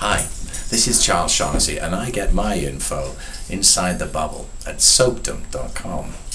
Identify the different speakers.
Speaker 1: Hi, this is Shaughnessy, and I get my info inside the bubble at Soapdom.com.